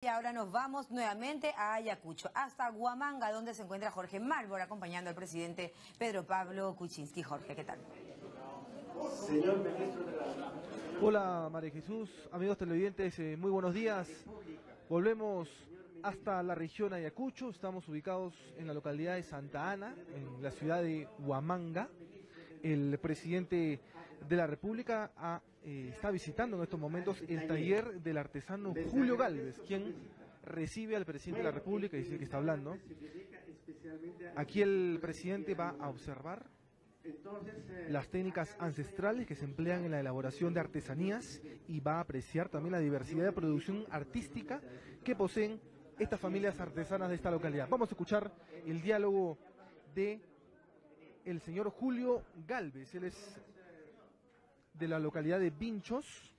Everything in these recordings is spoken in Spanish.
ahora nos vamos nuevamente a Ayacucho, hasta Huamanga, donde se encuentra Jorge Mármol, acompañando al presidente Pedro Pablo Kuczynski. Jorge, ¿qué tal? Señor ministro de la... Hola María Jesús, amigos televidentes, muy buenos días. Volvemos hasta la región Ayacucho, estamos ubicados en la localidad de Santa Ana, en la ciudad de Huamanga. El presidente de la República está visitando en estos momentos el taller del artesano Julio Gálvez, quien recibe al presidente de la República y dice que está hablando. Aquí el presidente va a observar las técnicas ancestrales que se emplean en la elaboración de artesanías y va a apreciar también la diversidad de producción artística que poseen estas familias artesanas de esta localidad. Vamos a escuchar el diálogo de el señor Julio Gálvez. Él es de la localidad de Vinchos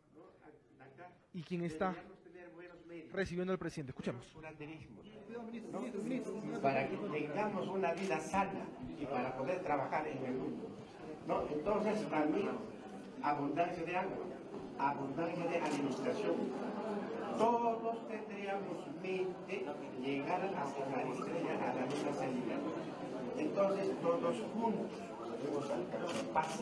y quien está recibiendo al presidente. Escuchemos. Para que tengamos una vida sana y para poder trabajar en el mundo, ¿no? Entonces también abundancia de agua, abundancia de alimentación. Todos tendríamos mente llegar hacia la estrella, a la misma salida. Entonces todos juntos podemos alcanzar paz.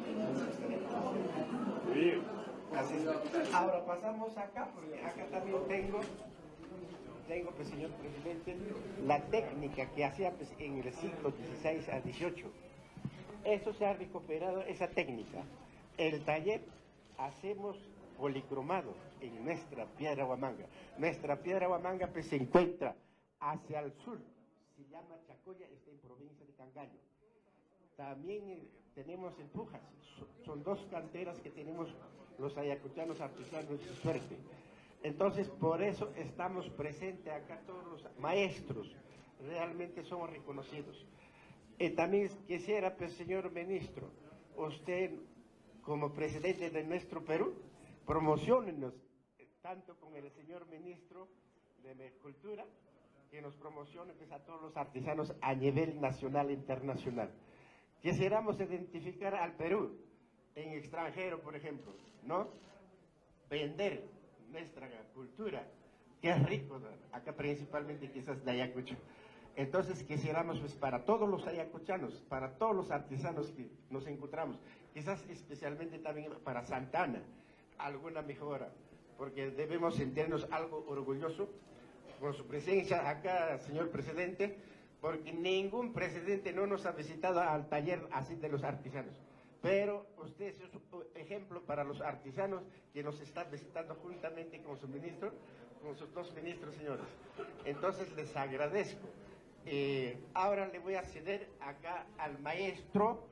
Así es. Ahora pasamos acá, porque acá también tengo, pues, señor presidente, la técnica que hacía pues, en el siglo XVI a XVIII. Eso se ha recuperado, esa técnica. El taller hacemos policromado en nuestra piedra Huamanga. Nuestra piedra Huamanga pues, se encuentra hacia el sur, se llama Chacoya, está en provincia de Cangallo. También tenemos en Pujas, son dos canteras que tenemos los ayacuchanos artesanos de suerte. Entonces, por eso estamos presentes acá todos los maestros, realmente somos reconocidos. También quisiera, pues, señor ministro, usted como presidente de nuestro Perú, promociónenos, tanto con el señor ministro de Cultura, que nos promocione pues, a todos los artesanos a nivel nacional e internacional. Quisiéramos identificar al Perú en extranjero, por ejemplo, ¿no? Vender nuestra cultura, que es rico, ¿no? Acá principalmente quizás de Ayacucho. Entonces quisiéramos pues para todos los ayacuchanos, para todos los artesanos que nos encontramos, quizás especialmente también para Santa Ana, alguna mejora, porque debemos sentirnos algo orgullosos con su presencia acá, señor presidente, porque ningún presidente no nos ha visitado al taller así de los artesanos. Pero usted es un ejemplo para los artesanos que nos están visitando juntamente con su ministro, con sus dos ministros, señores. Entonces les agradezco. Ahora le voy a ceder acá al maestro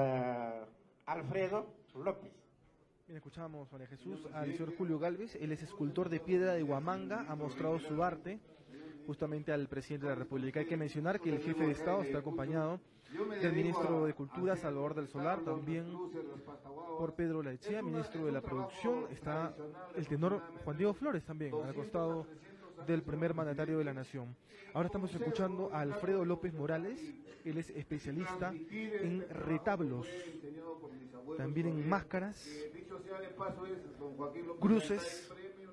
Alfredo López. Bien, escuchamos, María Jesús, al señor Julio Gálvez. Él es escultor de piedra de Huamanga, ha mostrado su arte justamente al presidente de la República. Hay que mencionar que el jefe de Estado está acompañado del ministro de Cultura, Salvador del Solar, también por Pedro Laechea, ministro de la Producción. Está el tenor Juan Diego Flores también, al costado del primer mandatario de la nación. Ahora estamos escuchando a Alfredo López Morales. Él es especialista en retablos, también en máscaras, cruces.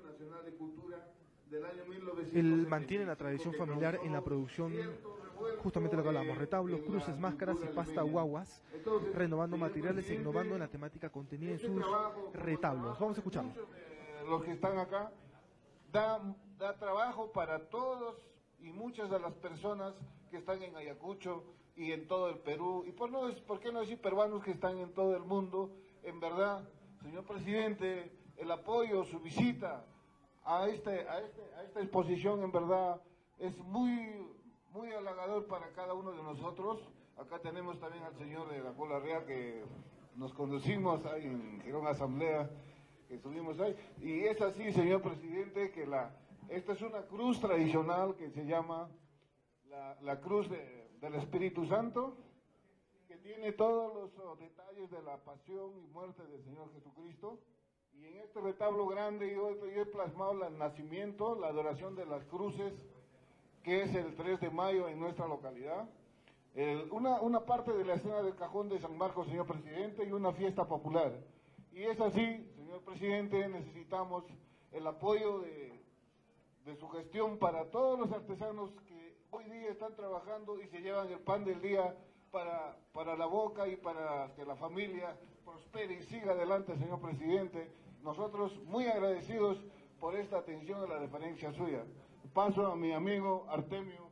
Él mantiene la tradición familiar en la producción, justamente lo que hablamos, retablos, cruces, máscaras y pasta guaguas, renovando materiales e innovando en la temática contenida en sus retablos. Vamos a escucharlo. Los que están acá, da trabajo para todos y muchas de las personas que están en Ayacucho y en todo el Perú, y por qué no decir peruanos que están en todo el mundo. En verdad, señor presidente, el apoyo, su visita a esta exposición, en verdad, es muy halagador para cada uno de nosotros. Acá tenemos también al señor de la Cola Real, que nos conocimos ahí en Girón Asamblea, que estuvimos ahí, y es así, señor presidente, que esta es una cruz tradicional que se llama la cruz del Espíritu Santo, que tiene todos los detalles de la pasión y muerte del Señor Jesucristo. Y en este retablo grande yo he plasmado el nacimiento, la adoración de las cruces, que es el 3 de mayo en nuestra localidad. Una parte de la escena del cajón de San Marcos, señor presidente, y una fiesta popular. Y es así, señor presidente, necesitamos el apoyo de de su gestión para todos los artesanos que hoy día están trabajando y se llevan el pan del día para la boca y para que la familia prospere y siga adelante, señor presidente. Nosotros muy agradecidos por esta atención a la deferencia suya. Paso a mi amigo Artemio.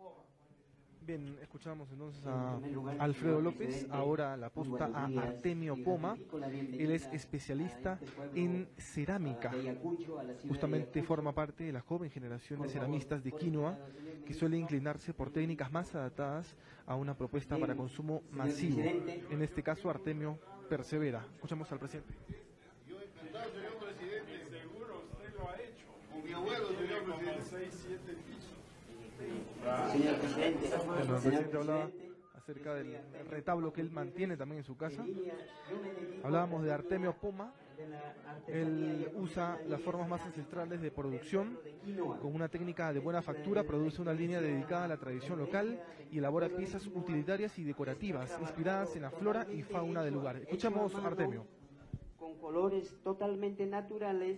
Bien, escuchamos entonces a Alfredo López, ahora la posta a Artemio Poma. Él es especialista en cerámica. Justamente forma parte de la joven generación de ceramistas de Quinoa que suele inclinarse por técnicas más adaptadas a una propuesta para consumo masivo. En este caso, Artemio persevera. Escuchamos al presidente. Yo encantado, señor presidente. Seguro usted lo ha hecho. Con mi abuelo, señor presidente. 6, 7 pisos. Señor presidente, Bueno, el presidente hablaba acerca del retablo que él mantiene también en su casa. Hablábamos de Artemio Poma. Él usa las formas más ancestrales de producción. Con una técnica de buena factura produce una línea dedicada a la tradición local y elabora piezas utilitarias y decorativas inspiradas en la flora y fauna del lugar. Escuchamos a Artemio. Con colores totalmente naturales,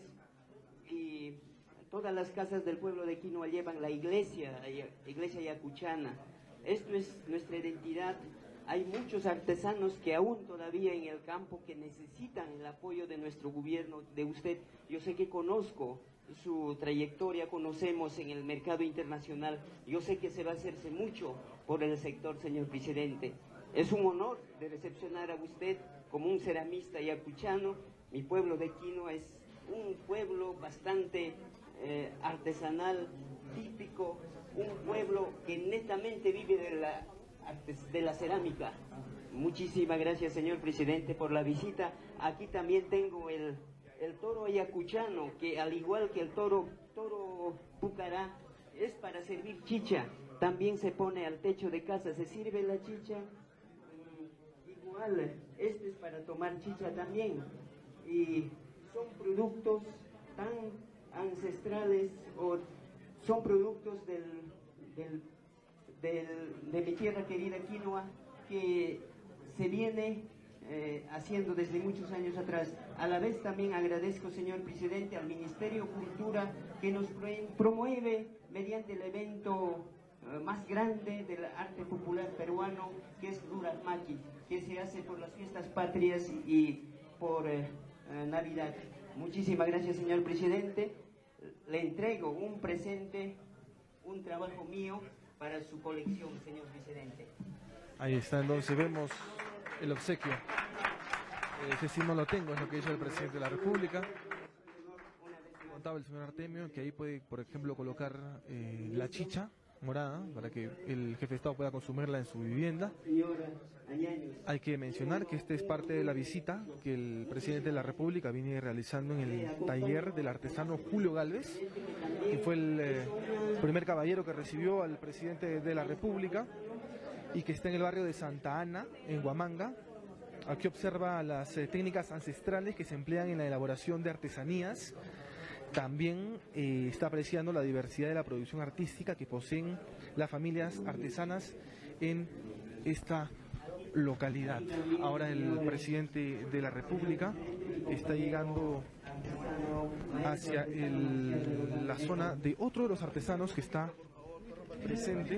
y todas las casas del pueblo de Quinoa llevan la iglesia yacuchana. Esto es nuestra identidad. Hay muchos artesanos que aún todavía en el campo que necesitan el apoyo de nuestro gobierno, de usted. Yo sé que conozco su trayectoria, conocemos en el mercado internacional. Yo sé que se va a hacerse mucho por el sector, señor presidente. Es un honor de recepcionar a usted como un ceramista yacuchano. Mi pueblo de Quinoa es un pueblo bastante artesanal, típico, un pueblo que netamente vive de la cerámica. Muchísimas gracias, señor presidente, por la visita. Aquí también tengo el toro ayacuchano, que al igual que el toro pucará, es para servir chicha. También se pone al techo de casa, se sirve la chicha. Igual, este es para tomar chicha también. Y son productos tan ancestrales, o son productos de mi tierra querida Quinoa, que se viene haciendo desde muchos años atrás. A la vez también agradezco, señor presidente, al Ministerio de Cultura, que nos promueve mediante el evento más grande del arte popular peruano, que es Luramaki, que se hace por las fiestas patrias y por Navidad. Muchísimas gracias, señor presidente. Le entrego un presente, un trabajo mío para su colección, señor presidente. Ahí está, entonces vemos el obsequio. Ese sí no lo tengo, es lo que hizo el presidente de la República. Contaba el señor Artemio que ahí puede, por ejemplo, colocar la chicha morada para que el jefe de Estado pueda consumirla en su vivienda. Hay que mencionar que esta es parte de la visita que el presidente de la República viene realizando en el taller del artesano Julio Gálvez, que fue el primer caballero que recibió al presidente de la República y que está en el barrio de Santa Ana, en Huamanga. Aquí observa las técnicas ancestrales que se emplean en la elaboración de artesanías. También está apreciando la diversidad de la producción artística que poseen las familias artesanas en esta localidad. Ahora el presidente de la República está llegando hacia la zona de otro de los artesanos que está presente,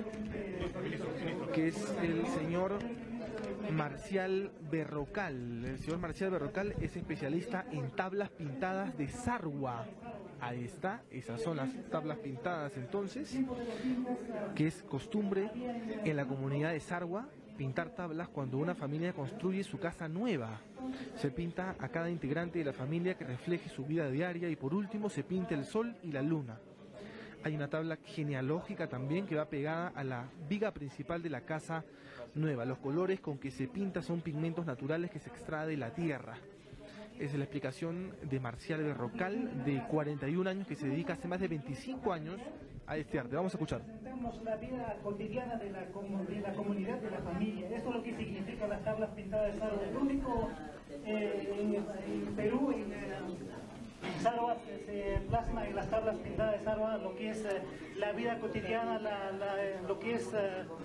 que es el señor Marcial Berrocal. El señor Marcial Berrocal es especialista en tablas pintadas de sarwa. Ahí está, esas son las tablas pintadas entonces, que es costumbre en la comunidad de Sarwa pintar tablas cuando una familia construye su casa nueva. Se pinta a cada integrante de la familia que refleje su vida diaria y por último se pinta el sol y la luna. Hay una tabla genealógica también que va pegada a la viga principal de la casa nueva. Los colores con que se pinta son pigmentos naturales que se extrae de la tierra. Es la explicación de Marcial Berrocal, de 41 años, que se dedica hace más de 25 años a este arte. Vamos a escuchar. Presentamos la vida cotidiana de la comunidad, de la familia. Eso es lo que significa las tablas pintadas de Sarwa. El único en Perú, en Sarwa se plasma en las tablas pintadas de Sarwa lo que es la vida cotidiana, lo que es...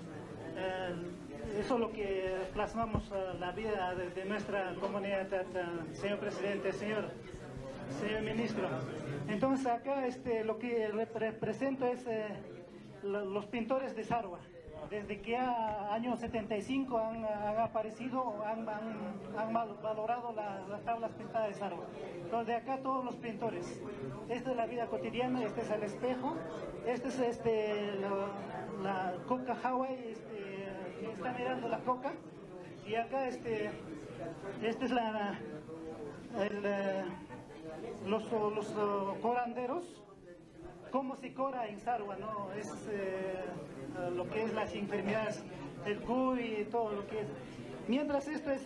eso es lo que plasmamos, la vida de nuestra comunidad, señor presidente. Señor Señor ministro, entonces acá lo que represento es los pintores de Sarwa. Desde que a años 75 han aparecido, han valorado las tablas pintadas de Sarwa. Entonces de acá todos los pintores. Esta es la vida cotidiana, este es el espejo, este es la coca Hawaii, que está mirando la coca. Y acá este es los coranderos, cómo se cora en Sarwa, ¿no? Es lo que es las enfermedades, el cuy y todo lo que es. Mientras esto es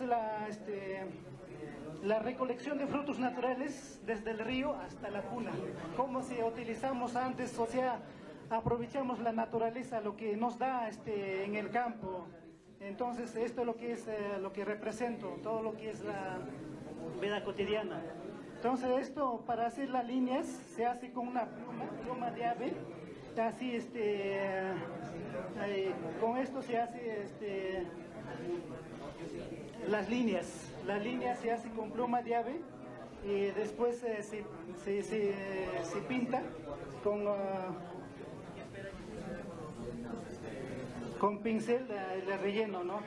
la recolección de frutos naturales desde el río hasta la cuna. Cómo se utilizamos antes, o sea, aprovechamos la naturaleza, lo que nos da en el campo. Entonces esto es lo que es lo que represento, todo lo que es la vida cotidiana. Entonces esto, para hacer las líneas, se hace con una pluma de ave. Así con esto se hace las líneas se hace con pluma de ave y después se pinta con pincel el relleno, ¿no?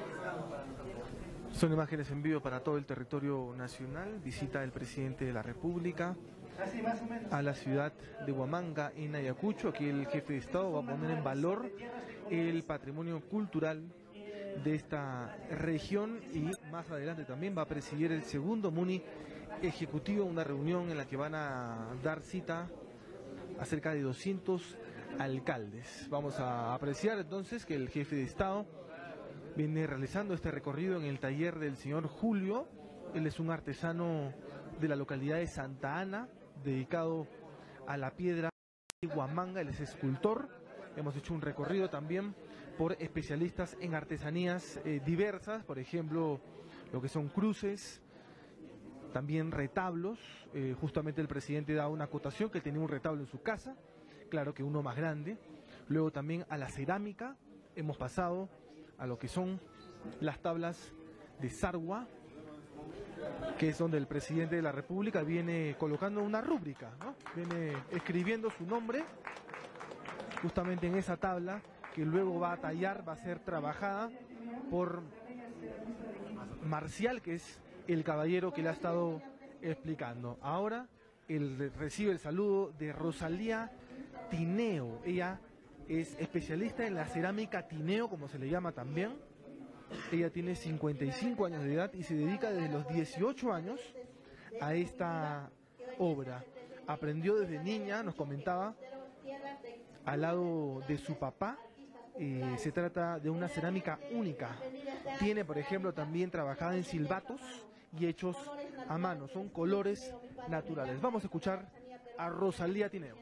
Son imágenes en vivo para todo el territorio nacional. Visita del presidente de la República Así más o menos. a la ciudad de Huamanga, en Ayacucho. Aquí el jefe de Estado va a poner en valor el patrimonio cultural de esta región y más adelante también va a presidir el segundo MUNI ejecutivo, una reunión en la que van a dar cita a cerca de 200 alcaldes. Vamos a apreciar entonces que el jefe de Estado viene realizando este recorrido en el taller del señor Julio. Él es un artesano de la localidad de Santa Ana, dedicado a la piedra de Huamanga. Él es escultor. Hemos hecho un recorrido también por especialistas en artesanías diversas, por ejemplo, lo que son cruces, también retablos. Justamente el presidente da una acotación que tenía un retablo en su casa, claro que uno más grande. Luego también a la cerámica, hemos pasado a lo que son las tablas de Sarwa, que es donde el presidente de la República viene colocando una rúbrica, ¿no? Viene escribiendo su nombre justamente en esa tabla, que luego va a tallar, va a ser trabajada por Marcial, que es el caballero que le ha estado explicando. Ahora él recibe el saludo de Rosalía Tineo. Ella es especialista en la cerámica Tineo, como se le llama también. Ella tiene 55 años de edad y se dedica desde los 18 años a esta obra. Aprendió desde niña, nos comentaba, al lado de su papá. Se trata de una cerámica única. Tiene, por ejemplo, también trabajada en silbatos y hechos a mano. Son colores naturales. Vamos a escuchar a Rosalía Tineo.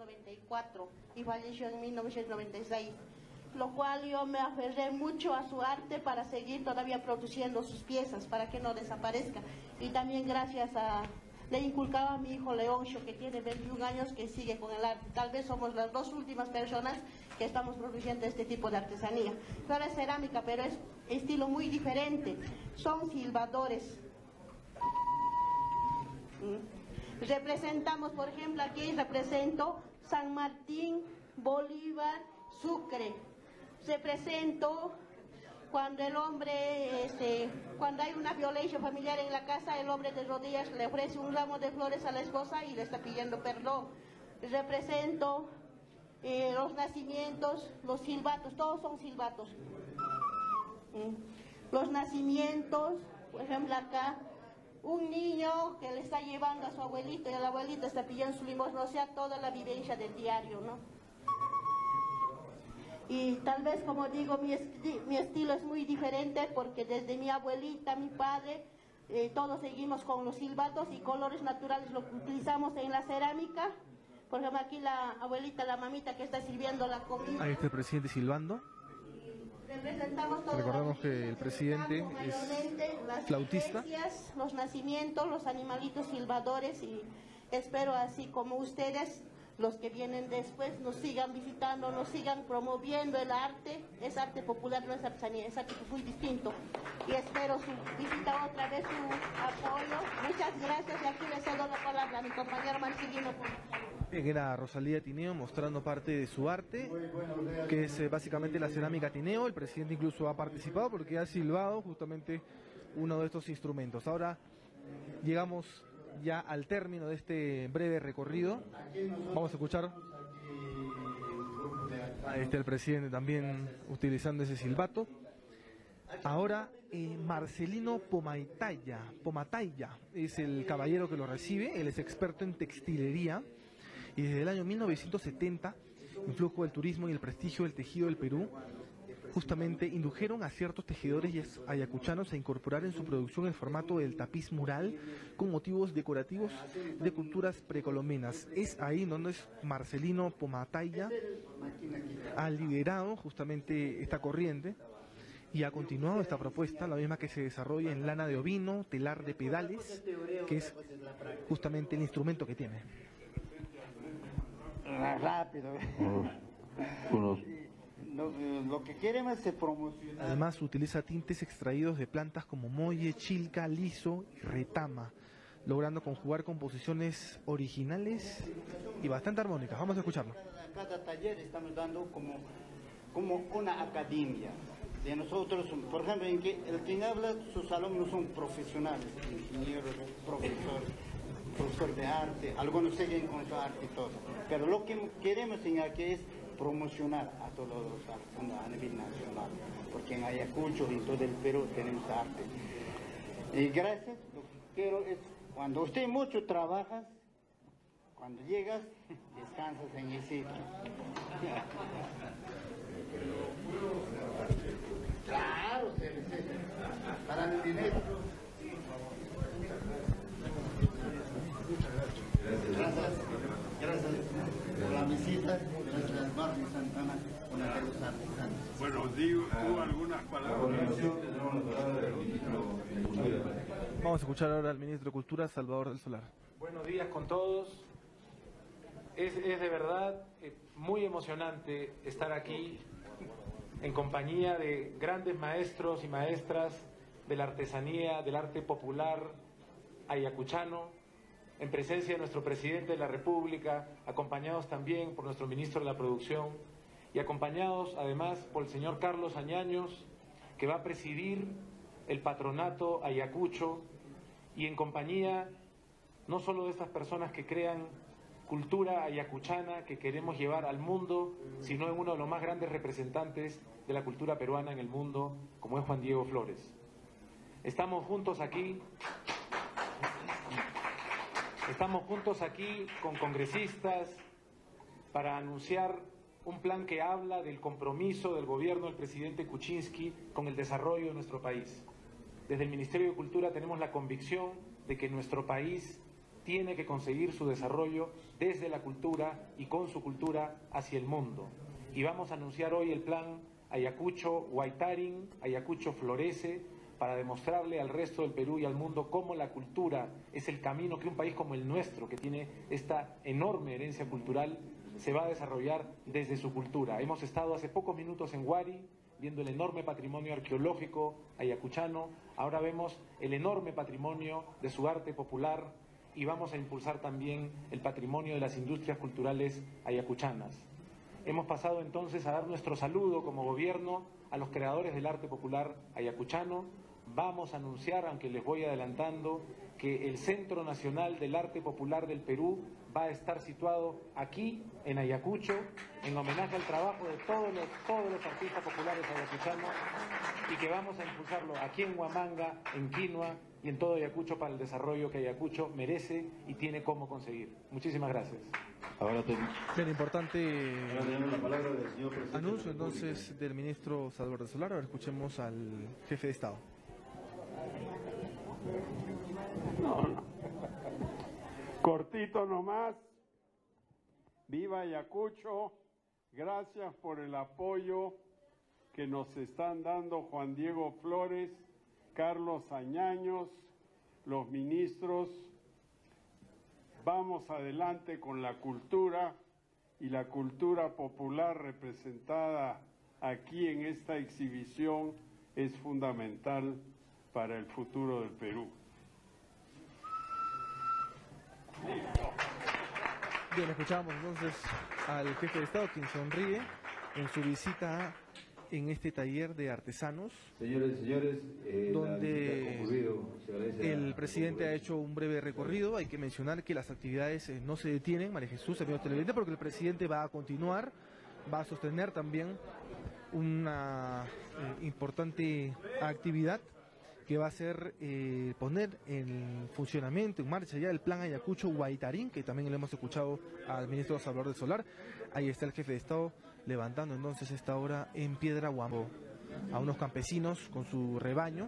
Y falleció en 1996, lo cual yo me aferré mucho a su arte para seguir todavía produciendo sus piezas, para que no desaparezca. Y también gracias a... Le inculcaba a mi hijo Leoncio, que tiene 21 años, que sigue con el arte. Tal vez somos las dos últimas personas que estamos produciendo este tipo de artesanía. Claro, es cerámica, pero es estilo muy diferente. Son silbadores. Representamos, por ejemplo, aquí represento San Martín, Bolívar, Sucre. Represento cuando el hombre, cuando hay una violencia familiar en la casa, el hombre de rodillas le ofrece un ramo de flores a la esposa y le está pidiendo perdón. Represento los nacimientos, los silbatos, todos son silbatos. Los nacimientos, por ejemplo acá, un niño que le está llevando a su abuelito y el abuelito está pidiendo su limosna, o sea, toda la vivencia del diario, ¿no? Y tal vez, como digo, mi estilo es muy diferente porque desde mi abuelita, mi padre, todos seguimos con los silbatos y colores naturales, lo que utilizamos en la cerámica. Por ejemplo, aquí la abuelita, la mamita que está sirviendo la comida. Ahí está el presidente silbando. Recordamos que el presidente es flautista. Los nacimientos, los animalitos silbadores, y espero así como ustedes los que vienen después nos sigan visitando, nos sigan promoviendo el arte. Es arte popular, no es artesanía, es arte muy distinto. Y espero su visita otra vez, su apoyo. Muchas gracias y aquí le cedo la palabra a mi compañero Marcelino. Era Rosalía Tineo mostrando parte de su arte, que es básicamente la cerámica Tineo. El presidente incluso ha participado porque ha silbado justamente uno de estos instrumentos. Ahora llegamos ya al término de este breve recorrido. Vamos a escuchar a el presidente también utilizando ese silbato. Ahora Marcelino Pomataya es el caballero que lo recibe. Él es experto en textilería y desde el año 1970 el flujo del turismo y el prestigio del tejido del Perú justamente indujeron a ciertos tejedores ayacuchanos a incorporar en su producción el formato del tapiz mural con motivos decorativos de culturas precolombinas. Es ahí donde Marcelino Pomataya ha liderado justamente esta corriente y ha continuado esta propuesta, la misma que se desarrolla en lana de ovino, telar de pedales, que es justamente el instrumento que tiene. Rápido. Lo que queremos es promocionar. Además utiliza tintes extraídos de plantas como molle, chilca, liso y retama, logrando conjugar composiciones originales y bastante armónicas. Vamos a escucharlo. Cada taller estamos dando como una academia de nosotros. Por ejemplo, el quien habla, sus alumnos son profesionales, ingenieros, profesor de arte, algunos siguen con su arte y todo. Pero lo que queremos enseñar que es promocionar a todos los artesanos a nivel nacional, porque en Ayacucho y en todo el Perú tenemos arte. Y gracias, lo que quiero es, cuando usted mucho trabajas, cuando llegas, descansas en el sitio. Claro, para el dinero. Gracias por la visita, gracias Barrio Santana por la causa artesana. Bueno, digo algunas palabras. Vamos a escuchar ahora al ministro de Cultura, Salvador del Solar. Buenos días con todos. Es de verdad muy emocionante estar aquí en compañía de grandes maestros y maestras de la artesanía, del arte popular ayacuchano, en presencia de nuestro presidente de la República, acompañados también por nuestro ministro de la Producción y acompañados además por el señor Carlos Añaños, que va a presidir el patronato Ayacucho, y en compañía no solo de estas personas que crean cultura ayacuchana que queremos llevar al mundo, sino en uno de los más grandes representantes de la cultura peruana en el mundo, como es Juan Diego Flores. Estamos juntos aquí con congresistas para anunciar un plan que habla del compromiso del gobierno del presidente Kuczynski con el desarrollo de nuestro país. Desde el Ministerio de Cultura tenemos la convicción de que nuestro país tiene que conseguir su desarrollo desde la cultura y con su cultura hacia el mundo. Y vamos a anunciar hoy el plan Ayacucho Huaytarin, Ayacucho Florece, para demostrarle al resto del Perú y al mundo cómo la cultura es el camino que un país como el nuestro, que tiene esta enorme herencia cultural, se va a desarrollar desde su cultura. Hemos estado hace pocos minutos en Huari, viendo el enorme patrimonio arqueológico ayacuchano, ahora vemos el enorme patrimonio de su arte popular y vamos a impulsar también el patrimonio de las industrias culturales ayacuchanas. Hemos pasado entonces a dar nuestro saludo como gobierno a los creadores del arte popular ayacuchano. Vamos a anunciar, aunque les voy adelantando, que el Centro Nacional del Arte Popular del Perú va a estar situado aquí, en Ayacucho, en homenaje al trabajo de todos los artistas populares ayacuchanos, y que vamos a impulsarlo aquí en Huamanga, en Quinua y en todo Ayacucho para el desarrollo que Ayacucho merece y tiene cómo conseguir. Muchísimas gracias. Bien, importante anuncio entonces del ministro Salvador del Solar. Ahora escuchemos al jefe de Estado. Cortito nomás. Viva Ayacucho. Gracias por el apoyo que nos están dando Juan Diego Flores, Carlos Añaños, los ministros. Vamos adelante con la cultura, y la cultura popular representada aquí en esta exhibición es fundamental para el futuro del Perú. Bien, escuchamos entonces al jefe de Estado, quien sonríe en su visita en este taller de artesanos, señores, donde el presidente ha hecho un breve recorrido. Hay que mencionar que las actividades no se detienen, María Jesús, amigos televidentes, porque el presidente va a continuar, va a sostener también una importante actividad que va a ser poner en funcionamiento, en marcha ya el plan Ayacucho Guaitarín, que también le hemos escuchado al ministro Salvador del Solar. Ahí está el jefe de Estado levantando entonces esta hora en Piedra Huambo a unos campesinos con su rebaño.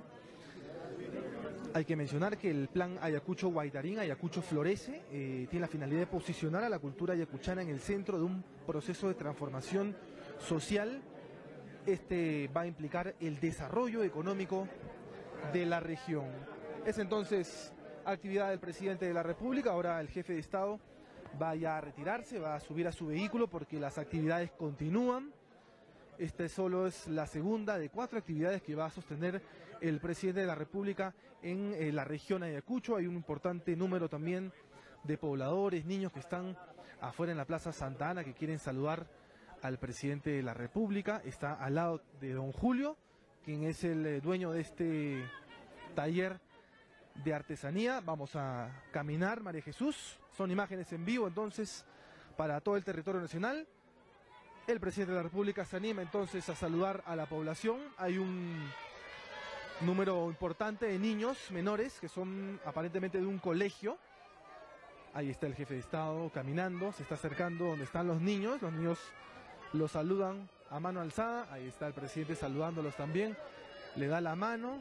Hay que mencionar que el plan Ayacucho Guaitarín, Ayacucho Florece, tiene la finalidad de posicionar a la cultura ayacuchana en el centro de un proceso de transformación social. Este va a implicar el desarrollo económico de la región. Es entonces actividad del presidente de la República. Ahora el jefe de Estado va ya a retirarse, va a subir a su vehículo porque las actividades continúan. Esta solo es la segunda de 4 actividades que va a sostener el presidente de la República en la región Ayacucho. Hay un importante número también de pobladores, niños que están afuera en la Plaza Santa Ana, que quieren saludar al presidente de la República. Está al lado de don Julio, quien es el dueño de este taller de artesanía. Vamos a caminar, María Jesús. Son imágenes en vivo entonces para todo el territorio nacional. El presidente de la República se anima entonces a saludar a la población. Hay un número importante de niños menores que son aparentemente de un colegio. Ahí está el jefe de Estado caminando, se está acercando donde están los niños los saludan a mano alzada. Ahí está el presidente saludándolos también, le da la mano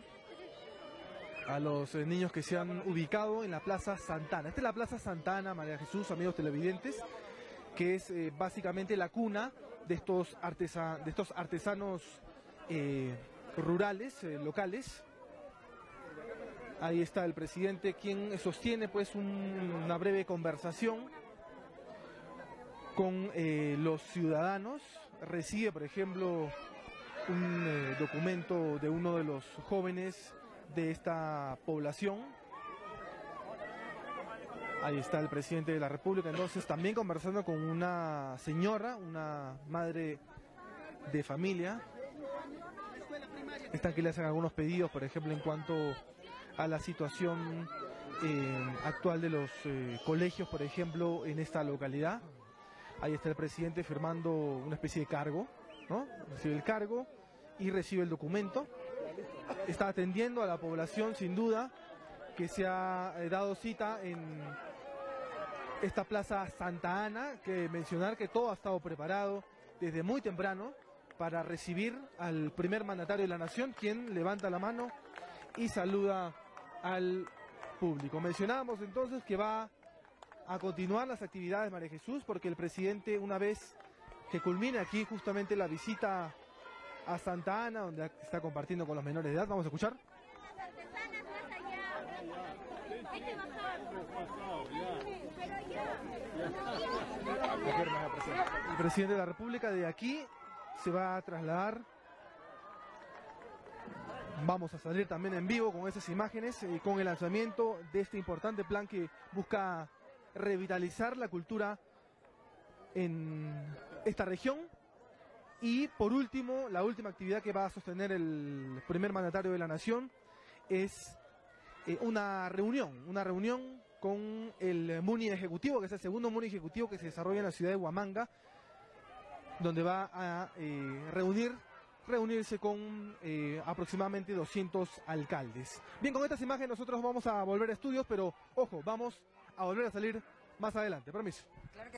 a los niños que se han ubicado en la Plaza Santa Ana. Esta es la Plaza Santa Ana, María Jesús, amigos televidentes, que es básicamente la cuna de estos artesanos rurales, locales. Ahí está el presidente, quien sostiene pues una breve conversación con los ciudadanos. Recibe, por ejemplo, un documento de uno de los jóvenes de esta población. Ahí está el presidente de la República, entonces también conversando con una señora, una madre de familia. Están que le hacen algunos pedidos, por ejemplo, en cuanto a la situación actual de los colegios, por ejemplo, en esta localidad. Ahí está el presidente firmando una especie de cargo, ¿no? Recibe el cargo y recibe el documento. Está atendiendo a la población, sin duda, que se ha dado cita en esta Plaza Santa Ana. Que mencionar que todo ha estado preparado desde muy temprano para recibir al primer mandatario de la nación, quien levanta la mano y saluda al público. Mencionábamos entonces que va a continuar las actividades, María Jesús, porque el presidente, una vez que culmine aquí justamente la visita a Santa Ana, donde está compartiendo con los menores de edad, vamos a escuchar. El presidente de la República de aquí se va a trasladar. Vamos a salir también en vivo con esas imágenes, con el lanzamiento de este importante plan que busca revitalizar la cultura en esta región. Y por último, la última actividad que va a sostener el primer mandatario de la nación es una reunión con el MUNI ejecutivo, que es el segundo MUNI ejecutivo que se desarrolla en la ciudad de Huamanga, donde va a reunirse con aproximadamente 200 alcaldes. Bien, con estas imágenes nosotros vamos a volver a estudios, pero ojo, vamos a volver a salir más adelante. Permiso.